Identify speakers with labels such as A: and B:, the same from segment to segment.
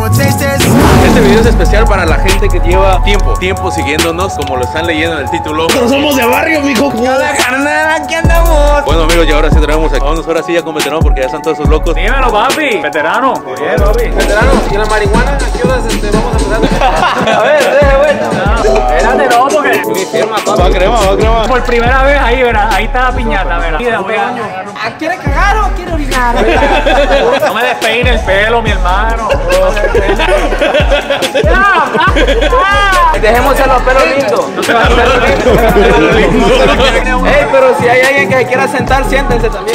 A: Este video es especial para la gente que lleva tiempo siguiéndonos, como lo están leyendo en el título.
B: Nosotros somos de barrio, mijo.
C: Hola, carnal, aquí andamos.
A: Bueno, amigos, y ahora sí traemos a unos ahora sí ya con veterano porque ya están todos esos locos.
D: Dímelo, papi. Veterano. Bien, papi.
C: Veterano, ¿y la marihuana? ¿A qué horas vamos a empezar?
D: A ver, deje vuelta. Espérate, no, porque
C: Mi firma, papi.
A: Va a crema.
D: por primera vez ahí, verás. Ahí está la piñata, verás.
C: ¿Quiere cagar o quiere orinar?
D: No me despeine el pelo, mi hermano.
C: Dejemos a los pelos lindos. No se va a hacer lindo. Ey, pero si hay alguien que se quiera sentar, siéntense también.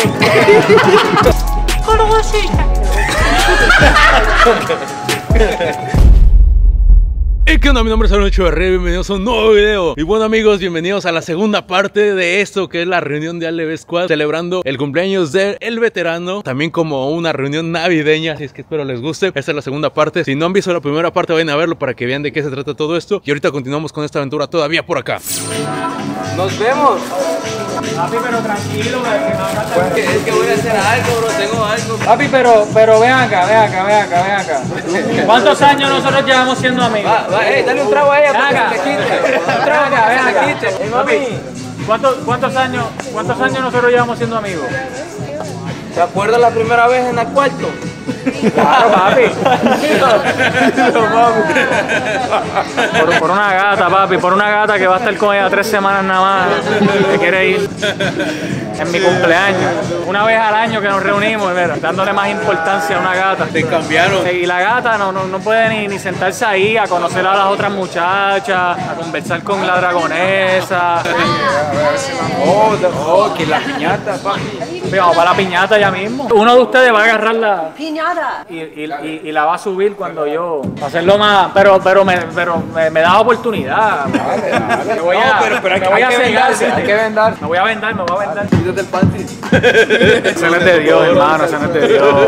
A: ¿Y qué onda? Mi nombre es Aaron Echeverría, bienvenidos a un nuevo video. Y bueno, amigos, bienvenidos a la segunda parte de esto que es la reunión de ALB Squad, celebrando el cumpleaños del veterano, también como una reunión navideña, así es que espero les guste. Esta es la segunda parte. Si no han visto la primera parte, vayan a verlo para que vean de qué se trata todo esto. Y ahorita continuamos con esta aventura todavía por acá.
C: Nos vemos.
D: Papi, pero tranquilo,
C: Es que voy a hacer algo, bro. Tengo algo.
D: Papi, pero ven acá. ¿Cuántos años nosotros llevamos siendo amigos?
C: Dale un trago a ella para
D: Venga.
C: que se quite. Un trago para que se quite. Ey, mami.
D: ¿Cuántos años nosotros llevamos siendo amigos?
C: ¿Te acuerdas la primera vez en el cuarto?
D: Claro, papi. Por una gata, papi, por una gata que va a estar con ella 3 semanas nada más, que quiere ir en mi cumpleaños. Una vez al año que nos reunimos, mira, dándole más importancia a una gata.
A: Te cambiaron.
D: Y la gata no puede ni sentarse ahí a conocer a las otras muchachas, a conversar con la dragonesa.
C: Oh, que la piñata, papi.
D: Vamos para la piñata ya mismo. Uno de ustedes va a agarrar la
E: Piñata.
D: y la va a subir cuando yo hacerlo más, pero me da oportunidad. Me voy a
C: Hay que vendar.
D: Me voy a vendar.
C: Quítate el panty.
D: Ese no es de Dios, hermano, ese no es de Dios.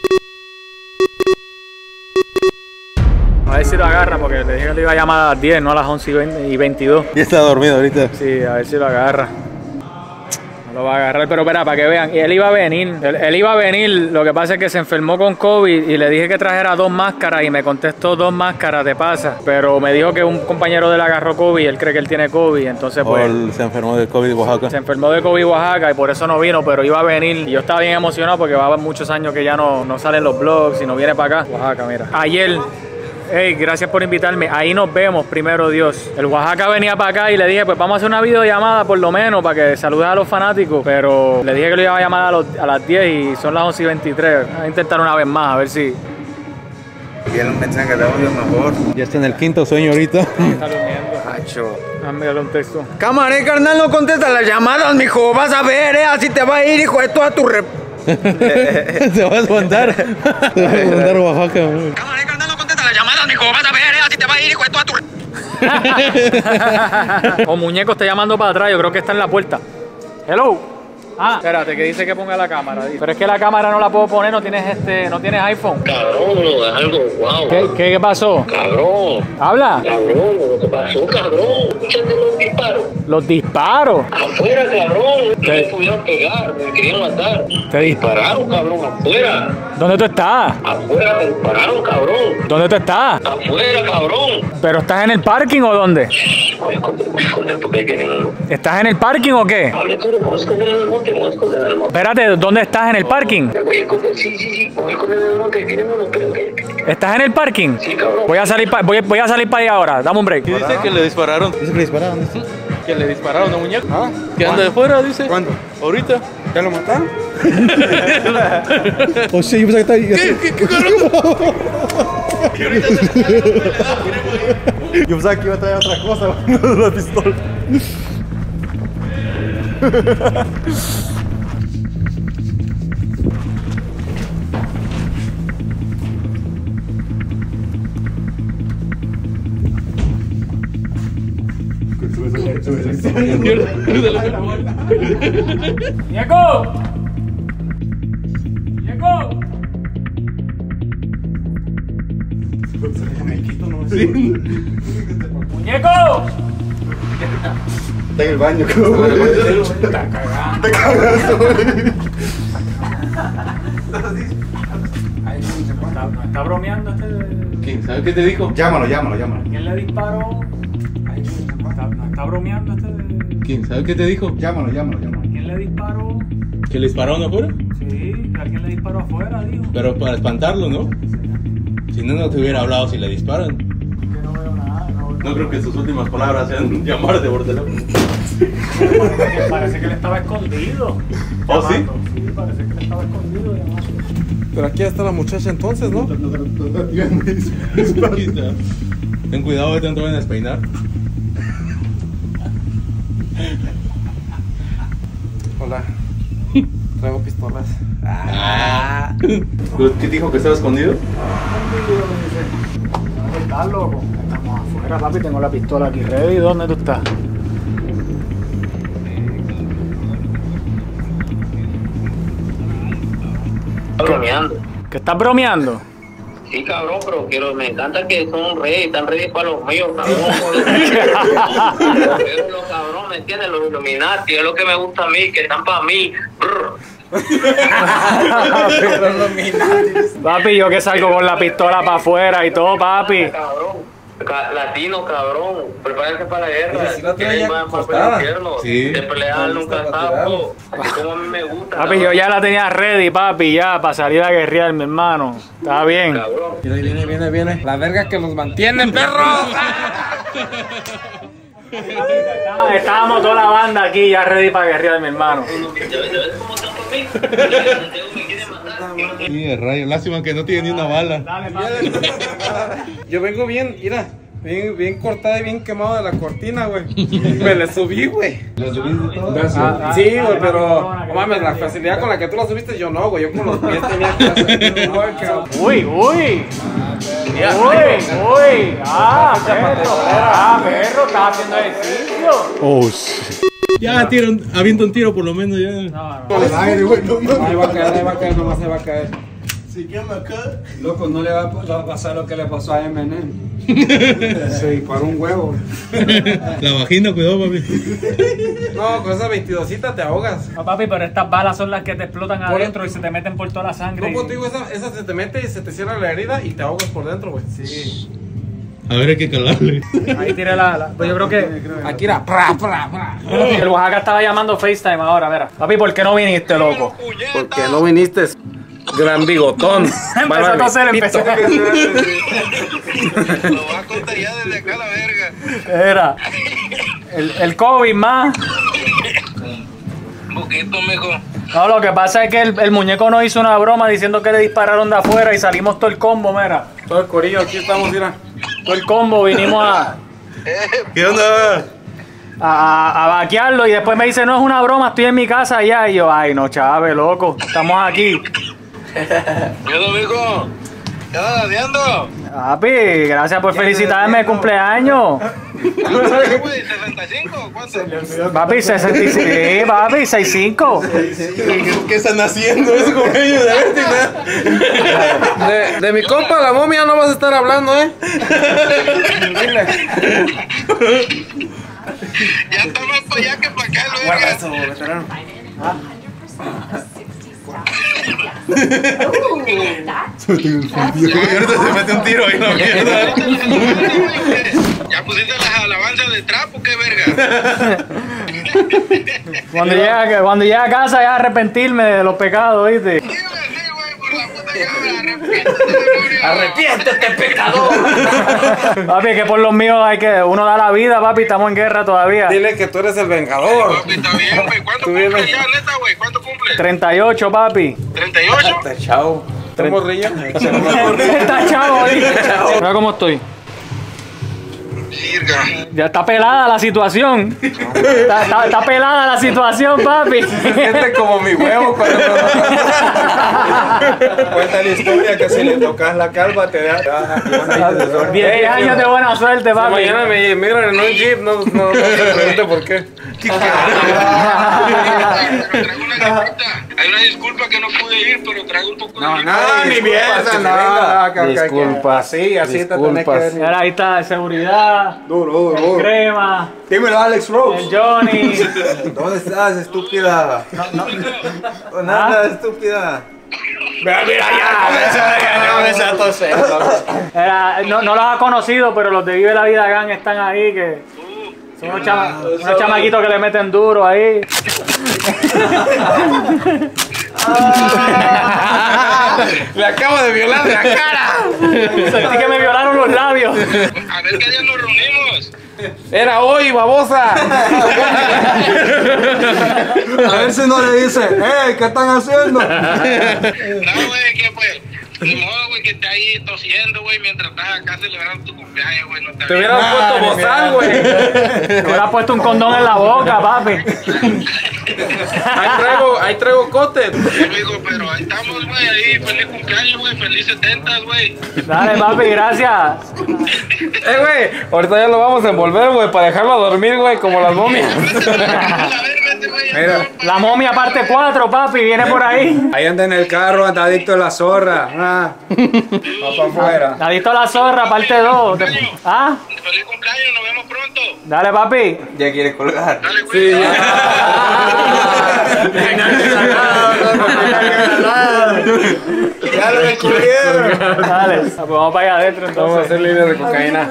D: A ver si lo agarra, porque le dije que le iba a llamar a las 10, no a las 11:22.
A: Ya está dormido ahorita.
D: Sí, a ver si lo agarra. No lo va a agarrar, pero espera, para que vean. Y él iba a venir. Él iba a venir. Lo que pasa es que se enfermó con COVID y le dije que trajera 2 máscaras y me contestó 2 máscaras, te pasa. Pero me dijo que un compañero de él agarró COVID y él cree que él tiene COVID. Entonces, pues.
A: Se enfermó de COVID Oaxaca.
D: Se enfermó de COVID Oaxaca y por eso no vino, pero iba a venir. Y yo estaba bien emocionado porque va a haber muchos años que ya no salen los vlogs y no viene para acá. Oaxaca, mira. Ayer. Hey, gracias por invitarme. Ahí nos vemos, primero Dios. El Oaxaca venía para acá y le dije, pues vamos a hacer una videollamada por lo menos para que saludes a los fanáticos. Pero le dije que lo iba a llamar a las 10 y son las 11:23. Voy a intentar una vez más, a ver si...
F: Y él piensa que le odio mejor.
A: Ya está en el quinto sueño ahorita.
D: está durmiendo.
F: Macho.
D: Dame un texto.
F: Cámara, carnal, no contesta las llamadas, mijo. Vas a ver, así te va a ir, hijo de toda tu rep.
A: Se va a aguantar. Se va a aguantar Oaxaca.
F: Cámara, carnal, no contesta las llamadas, mijo. Vas a ver, así te va a ir, hijo de toda tu rep.
D: O muñeco está llamando para atrás, yo creo que está en la puerta. Hello. Ah, espérate, que dice que ponga la cámara. Pero es que la cámara no la puedo poner, no tienes iPhone.
G: Cabrón, es algo wow.
D: ¿Qué pasó?
G: Cabrón,
D: ¿Habla?
G: cabrón, lo que pasó, cabrón. Escúchate los disparos.
D: Los disparos.
G: Afuera, cabrón. Me pudieron pegar, me querían matar.
D: Te
G: Dispararon, cabrón, afuera.
D: ¿Dónde tú estás?
G: Afuera me dispararon, cabrón.
D: ¿Dónde tú estás?
G: Afuera, cabrón.
D: ¿Pero estás en el parking o dónde?
G: Voy a esconder porque quieren.
D: ¿Estás en el parking o qué?
G: Hable con el monte, en el monte, voy a esconder en el monte.
D: Espérate, ¿dónde estás en el parking?
G: Voy a esconder, sí, voy a esconder en el monte, quieren uno, que.
D: ¿Estás en el parking?
G: Sí, cabrón.
D: Voy a salir para allá ahora, dame un break.
A: ¿Qué dice que le dispararon?
B: Dice que le dispararon. Dice.
A: Que le dispararon a muñeco.
B: ¿Ah?
A: Que anda de fuera, dice.
B: ¿Cuándo?
A: Ahorita.
B: ¿Ya lo mataron? Oh, sí, yo pensaba que está ahí.
A: ¿Qué carajo?
B: Yo pensaba que iba a traer otra cosa, la pistola.
D: ¡Muñeco! ¡Muñeco! ¡Muñeco!
B: Está en el baño, Está cagando. Te cagaste, güey.
D: ¿Está bromeando este?
A: ¿Quién sabe qué te dijo?
B: Llámalo.
D: ¿Quién le disparó? Ay, está bromeando este.
A: ¿Quién sabe qué te dijo?
B: Llámalo.
D: ¿Quién le disparó?
A: ¿Que le dispararon afuera?
D: Sí, que alguien le disparó afuera, dijo.
A: Pero para espantarlo, ¿no? Si no, no te hubiera hablado si le disparan.
D: Que no veo nada,
A: No creo que sus últimas palabras sean llamarte por teléfono.
D: Parece que él estaba escondido.
A: ¿Oh, sí?
D: Sí, parece que él estaba escondido llamando.
F: Pero aquí está la muchacha entonces, ¿no?
A: Ten cuidado, te vayan a despeinar.
F: Hola. Traigo pistolas.
A: ¿Qué dijo que estaba escondido?
D: ¿Estás loco? Estamos afuera, papi. Tengo la pistola aquí ready. ¿Dónde tú estás?
G: Está bromeando.
D: ¿Que estás bromeando?
G: Sí, cabrón, pero me encanta que son reyes, están ready para los míos, cabrón. Pero los cabrones, ¿me entiendes? Los Illuminati, es lo que me gusta a mí, que están para mí.
D: Papi, yo que salgo con la pistola para afuera y todo, papi.
G: Cabrón. Latino, cabrón, prepárense para la guerra.
F: Sí, la tiene ya
G: Para el
F: cortada.
G: infierno.
A: Sí.
G: De pelear nunca sapo. Así como a mí me gusta.
D: Papi, yo ya la tenía ready, papi, ya, para salir a guerrear, mi hermano. Está bien.
G: Cabrón.
F: Mira, viene. La verga que los mantienen, perro.
D: Estábamos toda la banda aquí ya ready para guerrear, mi hermano.
G: ¿Ya ves cómo están por mí? Me quieren matar.
A: Sí, el rayo. Lástima que no tiene ni una bala.
D: Dale, papi.
F: Yo vengo bien, mira. Bien cortada y bien quemado de la cortina, güey. Me le subí, güey.
A: ¿La subiste todo?
F: Sí, güey, pero no mames, la facilidad con la que tú la subiste, yo no, güey. Yo con los pies tenía que hacer.
D: Uy. Uy. Perro, estás haciendo ejercicio.
A: Oh, sí. Ya, avienta un tiro por lo menos ya.
B: Al aire, güey, no mames.
F: Ahí va a caer, nomás se va a caer.
B: ¿Se llama acá?
F: Loco, no le va a pasar lo que le pasó a Eminem. Se disparó un huevo.
A: La vagina, cuidado, papi.
F: No, con esa 22cita te ahogas.
D: No, papi, pero estas balas son las que te explotan
F: Por-
D: adentro y se te meten por toda la sangre.
F: No, pues te digo, esa se te mete y se te cierra la herida y te ahogas por dentro, güey. Sí.
A: A ver, hay que calarle.
D: Ahí tiré pues yo creo que
F: Aquí era.
D: el Oaxaca estaba llamando FaceTime ahora, mira. Papi, ¿por qué no viniste, loco?
F: ¿Por qué no viniste? Gran bigotón.
D: Empezó a toser, empezó.
G: Lo voy a contar ya desde acá la verga.
D: Era el COVID más.
G: Un poquito, mijo.
D: No, lo que pasa es que el muñeco nos hizo una broma diciendo que le dispararon de afuera y salimos todo el combo, mira.
F: Todo el corillo, aquí estamos, mira.
D: Todo el combo, vinimos
A: ¿Qué onda?
D: a vaquearlo y después me dice, no es una broma, estoy en mi casa allá. Y yo, ay, no, chave, loco, estamos aquí.
G: Miedo, mijo. ¿Ya estás ladeando?
D: Papi, gracias por felicitarme de cumpleaños.
G: ¿Cuánto es, güey? ¿65? ¿Cuánto?
D: Papi, 66, sí, papi, 65.
A: ¿Qué están haciendo? Es cumpleaños de Bertina.
F: De mi compa la momia no vas a estar hablando, ¿eh?
G: Ya está más para allá que para acá, verga.
A: Ahorita se mete un tiro ahí en la mierda.
G: ¿Ya pusiste las alabanzas de trapo? ¿Qué verga?
D: Cuando llegue a casa ya arrepentirme de los pecados, ¿viste?
G: Sí, güey, por la puta llave.
F: ¡Arrepiéntete, pecador!
D: Papi, que por los míos uno da la vida, papi, estamos en guerra todavía.
F: Dile que tú eres el vengador.
G: Papi, está bien, güey. ¿Cuánto cumple ya, neta, güey? ¿Cuánto cumple?
D: 38, papi.
G: ¿38?
F: Chao. ¿Estás morrillo?
D: Está chavo ahí. Mira cómo estoy.
G: Virga.
D: Ya está pelada la situación. Está pelada la situación, papi.
F: Siente como mi huevo cuando cuenta la historia que si le tocas la calva te da
D: 10 años de buena suerte, papi.
F: mañana me migran en un jeep, no se pregunte por qué.
G: Pero traigo una disculpa. Hay una disculpa que no pude ir, pero traigo un poco de
F: ni mierda, disculpa, sí, así te tenés que venir.
D: Mira, ahí está, seguridad,
B: Duro.
D: crema,
B: Dímelo, Alex
D: el
B: Rose.
D: No los ha conocido, pero los de Vive la Vida Gang están ahí, que son unos chamaquitos que le meten duro ahí.
F: Le acabo de violar la cara.
D: Sentí que me violaron los labios.
G: A ver qué día nos reunimos.
F: Era hoy, babosa.
B: A ver si no le dice, ¿qué están haciendo?
G: No, güey, ¿qué pues? Ni modo, güey, que esté ahí tosiendo, güey, mientras estás acá celebrando tu cumpleaños, güey. No
F: Te hubieras puesto bozal, güey.
D: Me hubiera puesto un condón en la boca, papi.
F: Ahí traigo cote.
G: Sí, amigo, pero ahí estamos, güey, ahí. Feliz cumpleaños, güey. Feliz 70, güey.
D: Dale, papi, gracias.
F: Güey, ahorita ya lo vamos a envolver, güey, para dejarlo dormir, güey, como las momias.
G: A ver, vete, güey.
F: Mira.
D: La momia parte 4, papi, viene por ahí.
B: Ahí anda en el carro, anda adicto a la zorra. Va para afuera.
D: Adicto a la zorra, parte 2. ¿Ah?
G: Feliz cumpleaños, nos vemos pronto.
D: Dale, papi.
B: Ya quiere colgar.
G: Dale, güey. Sí,
B: Ya lo descubrieron.
D: Dale, pues vamos para allá adentro entonces.
F: Vamos a hacer líneas de cocaína.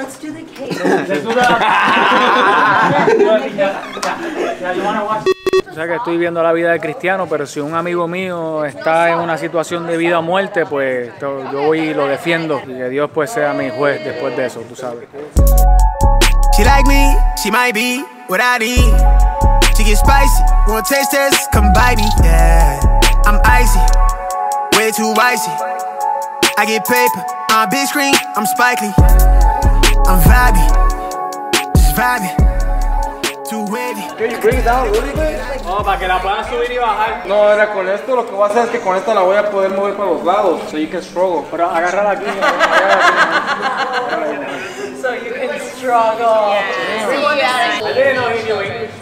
D: O sea que estoy viendo la vida de Cristiano, pero si un amigo mío está en una situación de vida o muerte, pues yo voy y lo defiendo. Y que Dios pues sea mi juez después de eso, tú sabes.
E: She like me, she might be what I need. She get spicy, wanna taste this, come bite me, yeah. I'm icy, way too icy. I get paper, on big screen, I'm Spike Lee. I'm vibey, just vibey. Too wavy.
D: No, para que la puedan subir y bajar.
F: No, era con esto, lo que voy a hacer es que con esta la voy a poder mover para los lados. So you can struggle.
D: Pero agárrala aquí.
C: So you can struggle.
D: I didn't know you knew English.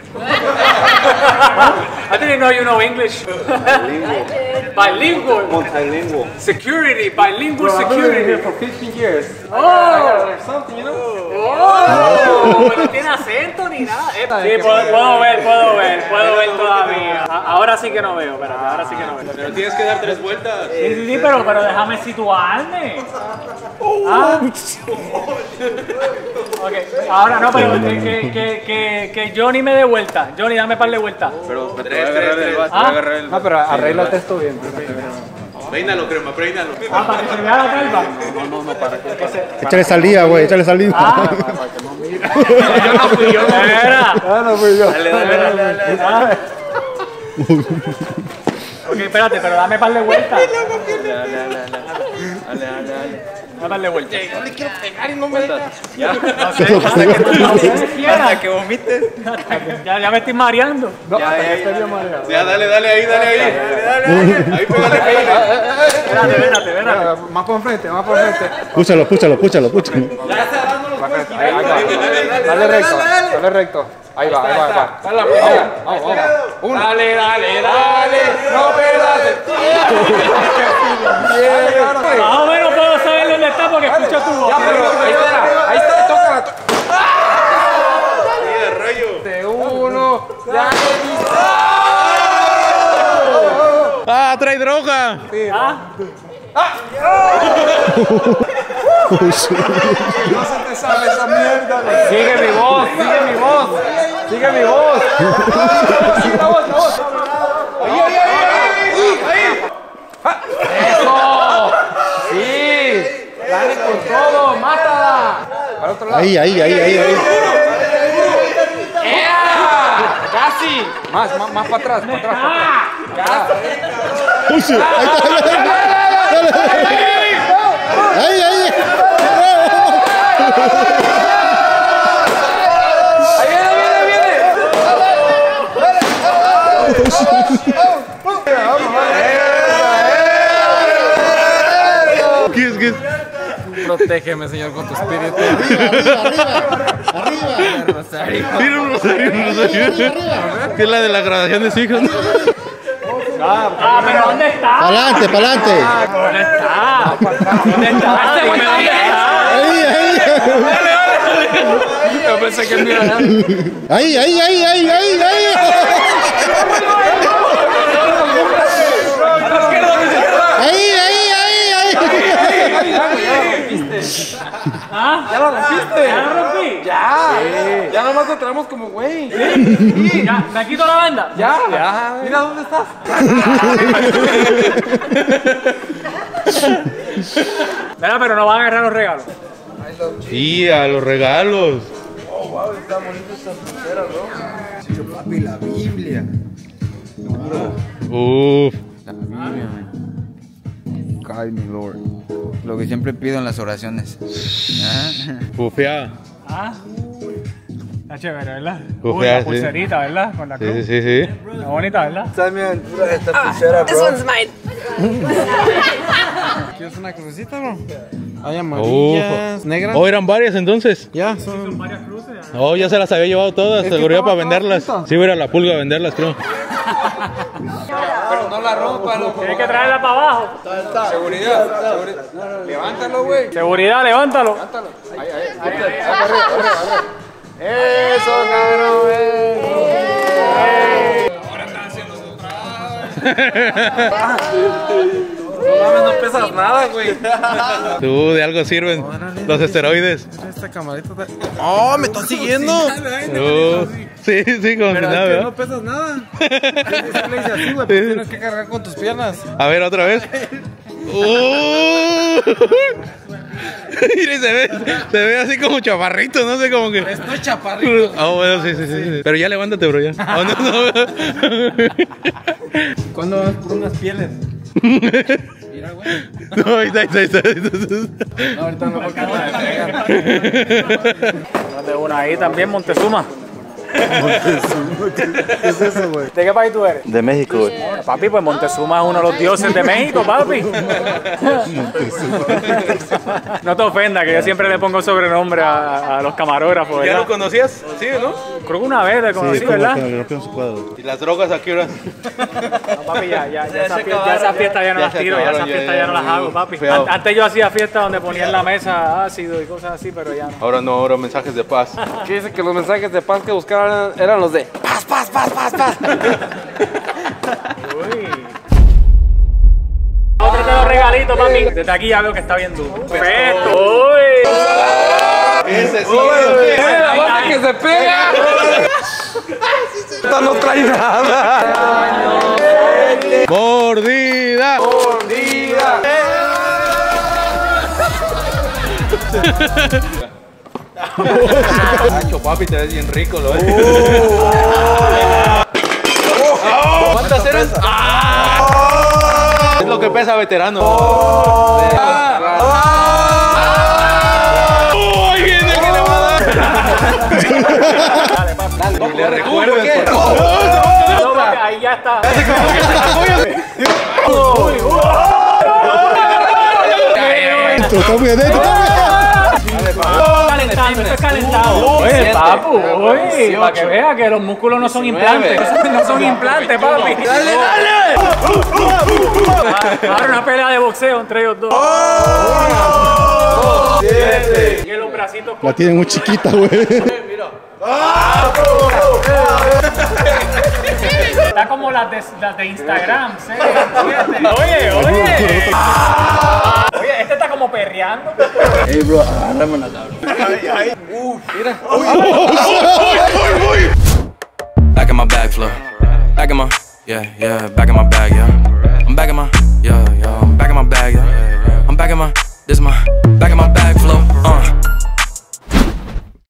D: I didn't know you know English. Bilingual.
B: Multilingual.
D: Security. Bilingual security.
F: For 15 years.
D: Oh.
F: Something, you know?
D: Oh. No tiene acento ni nada. Sí, puedo ver todavía. Ahora sí que no veo, espérate, ahora sí que no veo.
A: Pero tienes que dar 3 vueltas.
D: Sí, pero déjame situarme. Ah. Ok, ahora no, pero que Johnny me dé vuelta. Johnny, dame par de vueltas.
A: Pero te voy a agarrar el vaso.
F: No, pero arréglate esto bien.
A: Peínalo, crema, peínalo.
D: Para que se vea la calva.
B: Échale salida, güey, échale salida.
D: Yo no fui yo.
B: No fui yo.
D: Dale. Ok, espérate, pero dame par de vueltas. Dame par de vueltas.
F: No le quiero pegar y no me dejas.
D: Hasta que vomites. Ya me estoy mareando.
A: Ya, dale ahí. Ahí pégale.
D: Espérate.
F: Más por enfrente, más por enfrente.
B: Púchalo.
F: Dale recto. Ahí va. Dale la primera. Vamos. Dale. No perdas el tiempo.
D: Más o menos puedo saber dónde está porque escucho tu voz.
F: Ya, pero ahí está, tócala. Uno. Ya.
A: ¡Ah, trae droga!
B: No se te sabe esa mierda.
F: Sigue mi voz. La voz. Ahí. ¡Eso! ¡Sí! ¡Dale con todo! ¡Mátala! Al otro lado.
B: Ahí.
F: ¡Ea! ¡Casi! Más para atrás.
B: Push it. Ahí.
F: ¡Ahí
A: ¿Qué es?
F: Protégeme, Señor, con tu espíritu.
B: Arriba.
A: Mira un rosario. Que es la de la graduación de su hijo.
D: Pero ¿dónde está?
B: Pa'lante.
D: ¿Dónde está? ¿Dónde está?
B: Ahí.
F: Yo pensé que me iba a dar.
B: Ahí. Ahí.
C: ¿Ah?
F: ¿Ya lo rompiste?
C: ¿Ya lo rompí?
F: Ya. Ya nomás lo traemos como güey.
C: ¿Ya? ¿Me quito la banda?
F: Ya. Mira dónde estás.
D: Mira, pero no van a agarrar los regalos.
A: Y a los regalos.
B: Oh, wow, está bonito esta pulsera, bro. Sí, papi, la Biblia.
A: Uf.
H: La Biblia, man. Guide me, Lord. Lo que siempre pido en las oraciones.
A: Bufeada.
D: Ah. Está chévere, ¿verdad?
A: Uf,
D: Uy, la
A: sí.
D: pulserita, ¿verdad? Con la cruz.
A: Sí, sí, sí.
D: Está bonita, ¿verdad?
B: Está mi aventura esta pulsera, bro.
F: ¿Quieres una crucecita, bro? Hay amarillas, negras.
A: Oh, eran varias entonces.
F: Ya, son.
D: Varias cruces.
A: Oh, ya se las había llevado todas,
F: Es que
A: seguridad
F: estaba
A: para venderlas.
F: toda
A: Sí, voy a ir a la pulga a venderlas, creo.
F: Pero no la rompa, loco.
D: Tienes que traerla para abajo.
F: Seguridad. Levántalo, güey.
D: Seguridad, levántalo.
F: Eso, cabrón, No pesas nada, güey.
A: Tú, de algo sirven los esteroides.
F: Esta camarita está... ¡Oh, me estás siguiendo!
A: Sí, sí, como si
F: Pero
A: nada,
F: es que
A: ¿verdad?
F: no pesas nada. Sí, le dice así, güey, pues tienes que cargar con tus piernas.
A: A ver, otra vez. Mire, se ve así como chaparrito, no sé, como que.
F: Estoy chaparrito.
A: Ah, bueno, sí, sí, sí. Pero ya levántate, bro, ya. Oh, no, no.
F: ¿Cuándo vas por unas pieles? Mira, güey.
A: No, ahí está.
F: No, ahorita no, porque no me pegan.
D: Date una ahí también, Montezuma.
B: ¿Qué es eso, güey?
D: ¿De qué país tú eres?
B: De México, güey.
D: Papi, pues Montezuma es uno de los dioses de México, papi. No te ofendas, que yo siempre le pongo sobrenombre a los camarógrafos,
A: ¿Ya
D: ¿verdad?
A: lo conocías? Sí, ¿no?
D: Creo que una vez te conocí, ¿verdad?
B: le rompieron su cuadro.
A: ¿Y las drogas a qué horas?
D: No, papi, ya esa fiesta ya no
A: Ya
D: las
A: se
D: tiro, ya esa
A: acabaron,
D: fiesta
A: ya,
D: ya no las
A: ya,
D: hago, papi.
A: feo.
D: Antes yo hacía fiestas donde ponía en la mesa ácido y cosas así, pero ya no.
A: Ahora no, ahora mensajes de paz.
F: ¿Qué dice que los mensajes de paz que buscaban eran los de paz, paz, paz, paz, paz?
D: Uy. Otro de los regalitos, papi. Desde aquí ya veo que está bien duro. Perfecto. Uy.
A: Ese sí.
F: ¡La bota que se pega! Esta no trae nada.
A: Mordida. Nacho, papi, te ves bien rico, lo ves. ¿Cuántas eran? Es lo que pesa veterano. ¡Ay, viene que le va a dar!
D: Dale, papi.
A: Le recuerdo.
D: No, papi, ahí ya está.
B: Está muy adentro.
D: Calentando, esto es calentado. Oye, papu, oye, para que vea que los músculos no son implantes. No son implantes, papi. ¡Dale! Ahora una pelea de boxeo entre ellos dos. 7. Y los bracitos.
B: La tiene muy chiquita, güey.
D: Está como las de Instagram, 6, 7. Oye. Oye, este está como perreando.
B: Ey, bro, agárrame la tabla.
F: Mira.
I: Back in my bag flow. Back in my, back in my bag, yeah. I'm back in my, I'm back in my bag, yeah. I'm back in my, this is my, back in my bag flow.